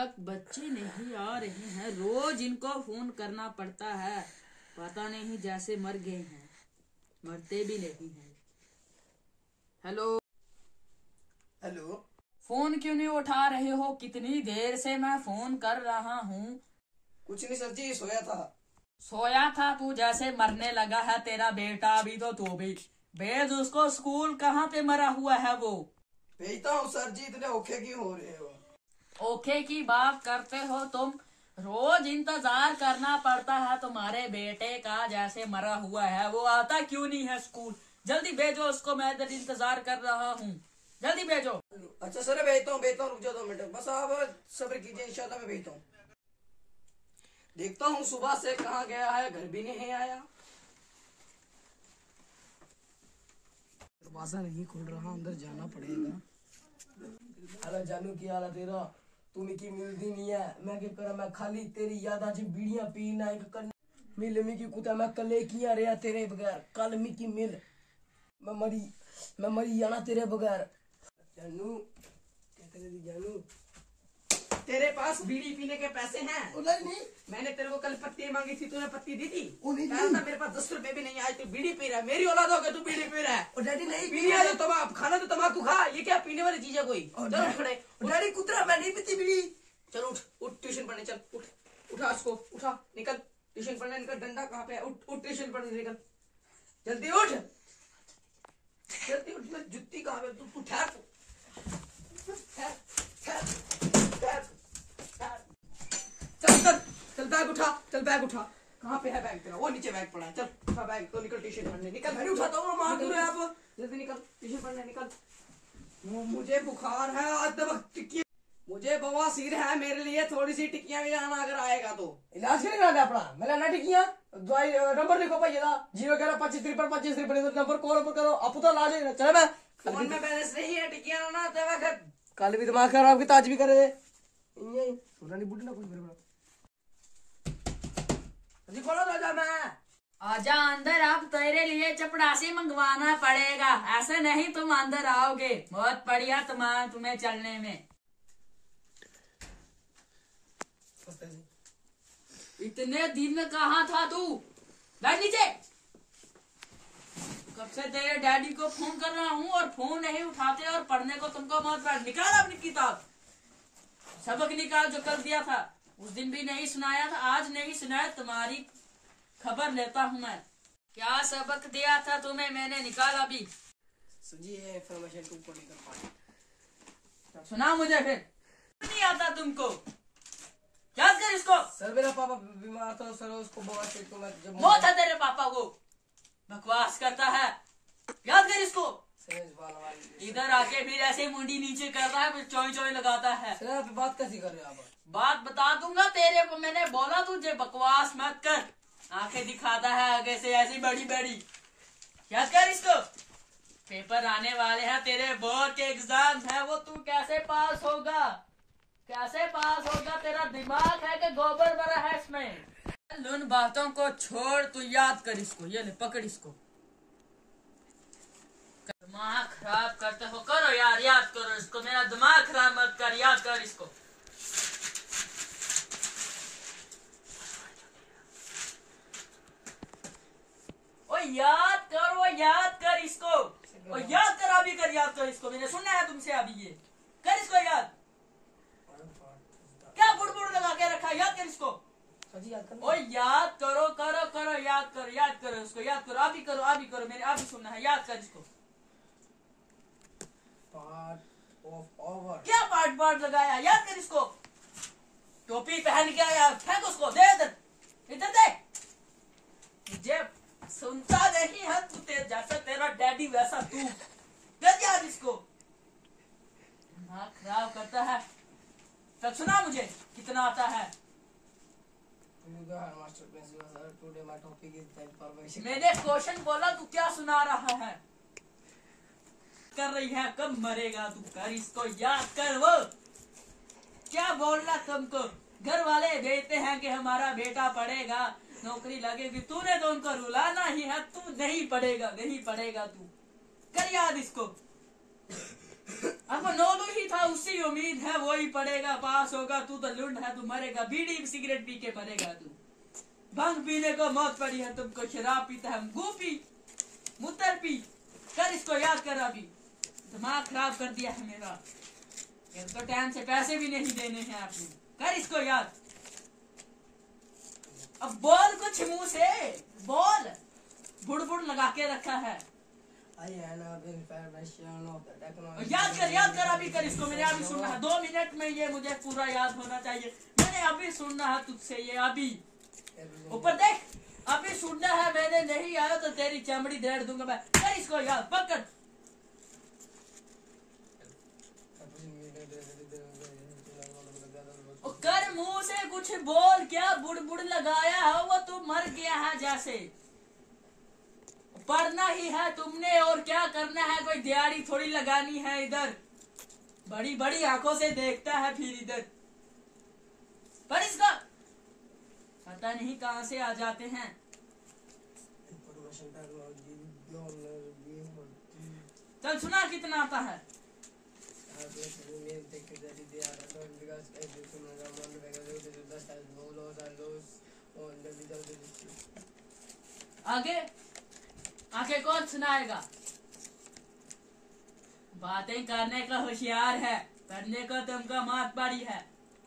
तक बच्चे नहीं आ रहे हैं। रोज इनको फोन करना पड़ता है, पता नहीं जैसे मर गए हैं, मरते भी नहीं हैं। हेलो हेलो, फोन क्यों नहीं उठा रहे हो? कितनी देर से मैं फोन कर रहा हूँ। कुछ नहीं सर जी, सोया था। सोया था? तू जैसे मरने लगा है तेरा बेटा, अभी तो तू भी भेज उसको स्कूल। कहाँ पे मरा हुआ है वो? भेजता हूँ सर जी, इतने औखे क्यों हो रहे हो? ओके की बात करते हो तुम? रोज इंतजार करना पड़ता है तुम्हारे बेटे का, जैसे मरा हुआ है। वो आता क्यों नहीं है स्कूल? जल्दी भेजो उसको, मैं इधर इंतजार कर रहा हूँ, जल्दी भेजो। अच्छा सर, भेजता हूँ, रुक जाओ 2 मिनट, बस आप सब्र कीजिए, इंशाल्लाह मैं भेजता हूँ। देखता हूँ सुबह से कहाँ गया है, घर भी नहीं आया। दरवाजा नहीं खुल रहा, अंदर जाना पड़ेगा। अरे जानू की हाल है तेरा? तुम्हें की मिलती नहीं है, मैं क्या करा, मैं खाली तेरी याद आज बीड़ियां पीना कर मिल मी की कुत्ता, मैं कले किया रहा तेरे बगैर, कल मी की मिल, मैं मरी जाना तेरे बगैर। जानू क्या करे थी जानू? तेरे पास बीड़ी पीने के पैसे हैं? नहीं, मैंने तेरे को कल पत्ती मांगी थी, तूने पत्ती दी थी? था मेरे पास 10 रुपए भी नहीं आए, तू बीड़ी पी रहा है। मेरी औलाद हो गया तू बीड़ी पी रहा है। डैडी नहीं पी रहा है तो खाना तो तम्बाकू खा, ये क्या पीने वाली चीज है कोई? चलो खड़े। डैडी कुतरा, मैं नहीं पीती बीड़ी। चल उठ उठ, ट्यूशन पढ़ने चल, उठ उठा उसको, उठा निकल ट्यूशन पढ़ने निकल। डंडा कहाँ पे है? उठ उठ ट्यूशन पढ़ने निकल, जल्दी उठ, जल्दी उठ। मैं जुत्ती कहाँ पे? तू ठहर, चल बैग उठा, चल बैग उठा। कहाँ पे है बैग तेरा? वो नीचे बैग पड़ा है। चल उठा बैग तो निकल ट्यूशन पढ़ने निकल। मैं उठाता हूँ, मार दूर है आप। जल्दी निकल ट्यूशन पढ़ने निकल। मुझे बुखार है, आज तक टिक्की, मुझे बवासीर है, मेरे लिए थोड़ी सी टिक्कियां भी लाना अगर आएगा तो। इलाज नहीं कराना अपना, मैं लाना टिक्कियां। दवाई नंबर लिखो भाई, 01125532553 नंबर कॉल पर करो, आप तो इलाज है। चल मैं फोन में बैलेंस नहीं है, टिक्कियां लाना आता है। कल भी दिमाग खराब की, आज भी करे यही सुना नहीं बुढ़ी ना कुछ मेरे जी। खोलो दरवाजा। मैं आजा अंदर, अब तेरे लिए चपड़ासी मंगवाना पड़ेगा, ऐसे नहीं तुम अंदर आओगे। बहुत बढ़िया तुम्हें चलने में। इतने दिन कहाँ था तू? बैठ नीचे। कब से तेरे डैडी को फोन कर रहा हूँ और फोन नहीं उठाते, और पढ़ने को तुमको मत बैठ। निकाल अपनी किताब, सबक निकाल जो कल दिया था। उस दिन भी नहीं सुनाया था, आज नहीं सुनाया। तुम्हारी खबर लेता हूँ मैं। क्या सबक दिया था तुम्हें मैंने? निकाल अभी। जी ये इंफॉर्मेशन तुमको नहीं कर पाए। सुना मुझे फिर। नहीं आता तुमको? याद कर इसको। सर मेरा पापा बीमार था सर, उसको बवासीर तो मैं जब मौत है तेरे पापा को, बकवास करता है। याद कर इसको। इधर आके फिर ऐसे मुंडी नीचे कर रहा है, फिर चोई चोई लगाता है। सर आप बात कैसी कर रहे हो आप? बात बता दूंगा तेरे को, मैंने बोला तुझे बकवास मत कर। आंखें दिखाता है आगे से ऐसी बड़ी बड़ी। याद कर इसको। पेपर आने वाले हैं तेरे, बोर्ड के एग्जाम है, वो तू कैसे पास होगा? कैसे पास होगा? तेरा दिमाग है कि गोबर भरा है इसमें? उन बातों को छोड़, तू याद कर इसको। ये ले पकड़ इसको। दिमाग खराब करते हो, करो यार, याद करो इसको। मेरा दिमाग खराब मत कर, याद कर इसको। ओ याद करो, याद कर इसको। ओ याद कर, अभी कर, याद कर इसको। मैंने सुनना है तुमसे अभी, ये कर इसको याद। क्या बुड़बुड़ लगा के रखा? याद कर इसको। ओ याद करो, करो करो, याद करो, याद करो इसको, याद करो, अभी करो, अभी करो, मेरे अभी सुनना है। याद कर इसको। Part of over. क्या पार्ट लगाया? याद कर इसको। टोपी पहन के आया, फेंक उसको, दे इधर, इधर दे। मुझे सुनता नहीं है तू, जैसा तेरा डैडी वैसा तू। कर याद इसको। दिमाग खराब करता है। तब सुना मुझे कितना आता है। मैंने क्वेश्चन बोला, तू क्या सुना रहा है? कर रही है, कब मरेगा तू? कर इसको, याद कर। वो क्या बोलना तुमको? घर वाले भेजते हैं कि हमारा बेटा पढ़ेगा, नौकरी लगेगी, तूने तो उनको रुलाना ही है। तू नहीं पढ़ेगा, नहीं पढ़ेगा तू। कर याद इसको। अब नोलू ही था, उससे उम्मीद है वो ही पढ़ेगा, पास होगा। तू तो लुंड है, तू मरेगा, बीड़ी सिगरेट पी के मरेगा तू। भंग पीने को मौत पड़ी है तुमको, शराब पीता है, गू पी, मुतर पी। कर इसको याद कर, अभी दिमाग खराब कर दिया है मेरा। तो टाइम से पैसे भी नहीं देने हैं आपने। कर इसको याद। अब बोल कुछ मुंह से बोल, बुड़ बुड़ लगा के रखा है। याद कर अभी, कर इसको। मैंने अभी सुनना है 2 मिनट में, ये मुझे पूरा याद होना चाहिए। मैंने अभी सुनना है तुझसे ये, अभी ऊपर देख, अभी सुनना है। मैंने नहीं आया तो तेरी चमड़ी देड़ दूंगा मैं। कर इसको याद, पकड़। कर मुंह से कुछ बोल, क्या बुड़ बुड़ लगाया है वो, तू मर गया है जैसे। पढ़ना ही है तुमने और क्या करना है, कोई दिहाड़ी थोड़ी लगानी है इधर। बड़ी बड़ी आंखों से देखता है फिर इधर। पर इसका पता नहीं कहां से आ जाते हैं। चल सुना कितना आता है। आगे आगे कौन सुनाएगा। बातें करने का होशियार है, पढ़ने को तुमको मात पड़ी है।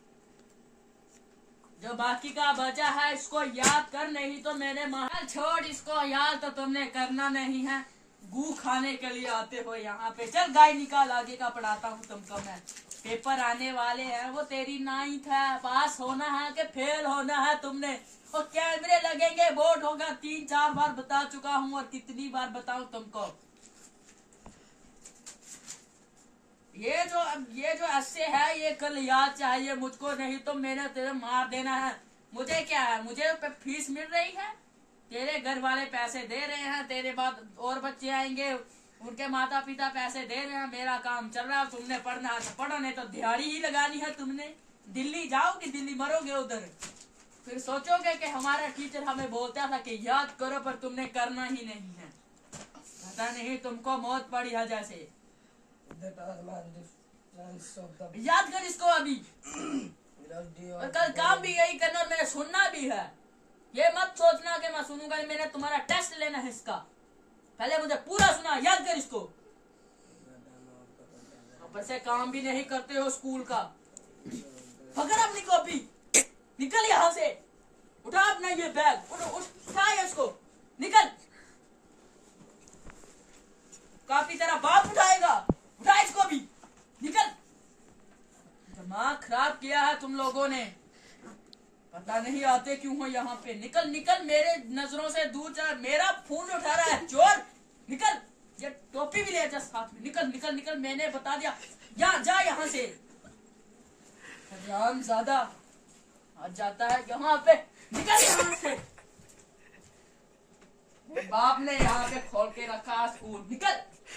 जो बाकी का बचा है इसको याद कर, नहीं तो मैंने महल छोड़। इसको याद तो तुमने करना नहीं है, गू खाने के लिए आते हो यहाँ पे। चल गाय निकाल, आगे का पढ़ाता हूँ तुमको मैं। पेपर आने वाले हैं, वो तेरी 9th है, पास होना है कि फेल होना है तुमने। और कैमरे लगेंगे, बोर्ड होगा। 3-4 बार बता चुका हूँ, और कितनी बार बताऊं तुमको। ये जो अस्से है, ये कल याद चाहिए मुझको, नहीं तो मैंने तेरे मार देना है। मुझे क्या है, मुझे फीस मिल रही है, तेरे घर वाले पैसे दे रहे हैं, तेरे बाद और बच्चे आएंगे, उनके माता पिता पैसे दे रहे हैं, मेरा काम चल रहा है। तुमने पढ़ना है तो पढ़ो, नहीं तो दिहाड़ी ही लगानी है तुमने। दिल्ली जाओगे, दिल्ली मरोगे उधर, फिर सोचोगे कि हमारा टीचर हमें बोलता था कि याद करो, पर तुमने करना ही नहीं है। पता नहीं तुमको मौत पड़ी है जैसे। याद कर इसको अभी। और कल काम भी यही करना, और मैंने सुनना भी है। ये मत सोचना कि मैं सुनूंगा, मैंने तुम्हारा टेस्ट लेना है इसका। पहले मुझे पूरा सुना, याद कर इसको। ऊपर से काम भी नहीं करते हो स्कूल का। पकड़ अपनी कॉपी, निकल यहाँ से। उठा अपना ये बैग, उठा इसको, निकल। कॉपी तेरा बाप उठाएगा, उठा इसको भी, निकल। दिमाग खराब किया है तुम लोगों ने, पता नहीं आते क्यों हो यहाँ पे। निकल निकल, मेरे नजरों से दूर जा। मेरा फोन उठा रहा है चोर, निकल। ये टोपी भी ले जा साथ में, निकल निकल निकल। मैंने बता दिया, जा यहाँ से। राम ज्यादा आ जाता है यहाँ पे, निकल यहाँ से। बाप ने यहाँ पे खोल के रखा स्कूल, निकल।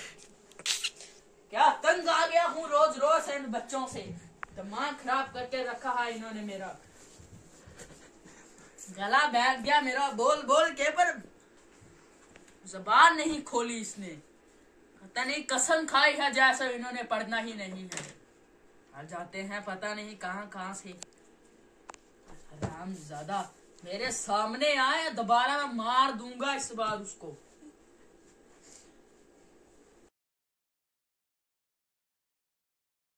क्या तंग आ गया हूँ रोज रोज इन बच्चों से, दिमाग खराब करके रखा है इन्होंने मेरा। गला बैठ गया मेरा बोल बोल के, पर जबान नहीं खोली इसने। पता नहीं कसम खाई है जैसे इन्होंने पढ़ना ही नहीं है। आ जाते हैं पता नहीं कहाँ से। हराम ज्यादा मेरे सामने आए, दोबारा मैं मार दूंगा इस बार उसको।